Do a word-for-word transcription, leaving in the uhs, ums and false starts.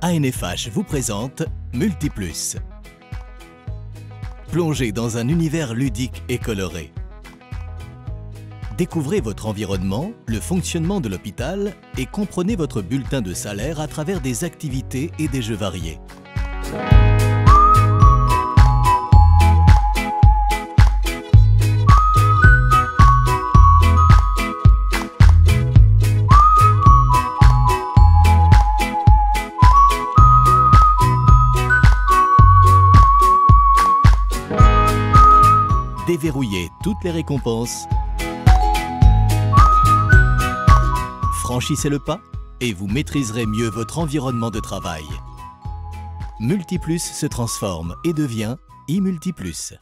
A N F H vous présente Multiplus. Plongez dans un univers ludique et coloré. Découvrez votre environnement, le fonctionnement de l'hôpital et comprenez votre bulletin de salaire à travers des activités et des jeux variés. Déverrouillez toutes les récompenses, franchissez le pas et vous maîtriserez mieux votre environnement de travail. Multiplus se transforme et devient iMultiplus.